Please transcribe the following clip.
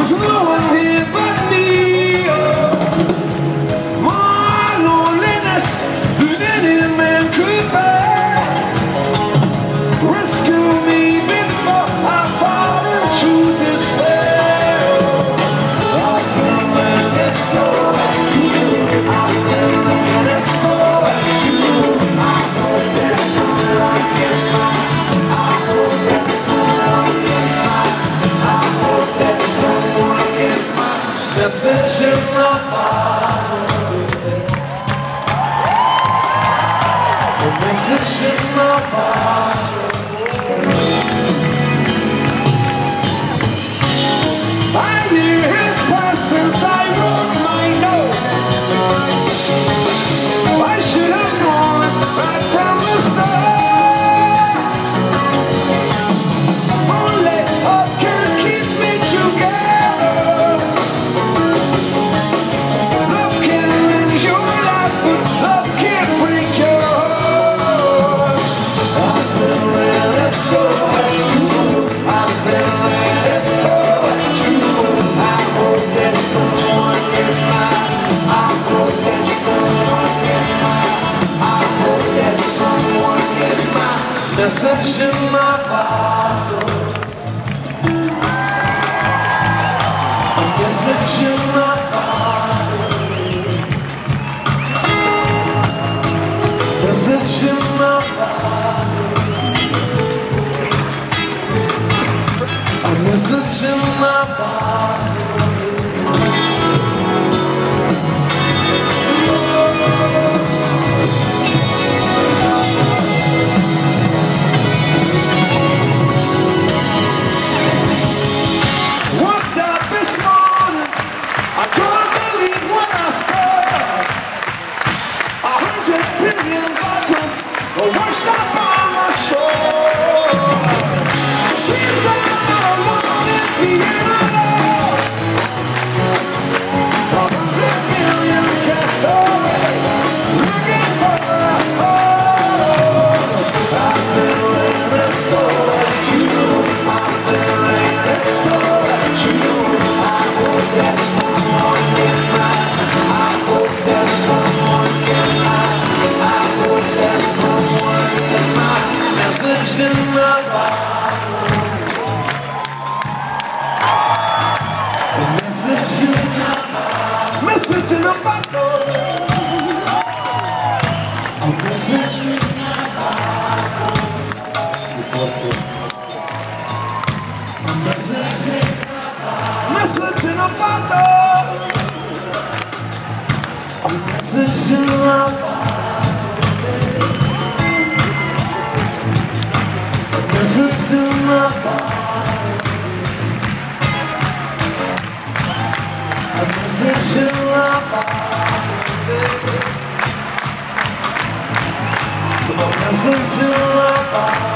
There's no one here but me. Oh, more loneliness than any man could bear. Rescue me before I fall into despair. I'll send this soul to you. I'll send this soul to you. I hope that someone gets mine. I hope that someone gets mine. I hope that someone gets mine. Message in my bottle. A message in my bottle. 5 years passed since I wrote my note. Why should I know this right from the start? Only hope can keep me together. Love can end your life, but love can't break your heart. I said, well, it's so much true. I said, well, it's so much true. I hope that someone gets mine. I hope that someone gets mine. I hope that someone gets mine. Message in my bottle. A message in my bottle. Message in my bottle. A message in my bottle. Woke up this morning, I couldn't believe what I saw. 100 billion bottles were washed up on my shore. Seems I'm not alone in being alone. 100 million cast away, looking for a home. I said, well, it's so much true. I said, well, it's so much true. I hope that someone gets mine. I hope that someone gets mine. I hope that someone gets mine. Message in my bottle. A message in my bottle. Message in a bottle. A message in my bottle. A message in message in a bottle. A message in my bottle. A message in my bottle. A message in my bottle. A message in my bottle.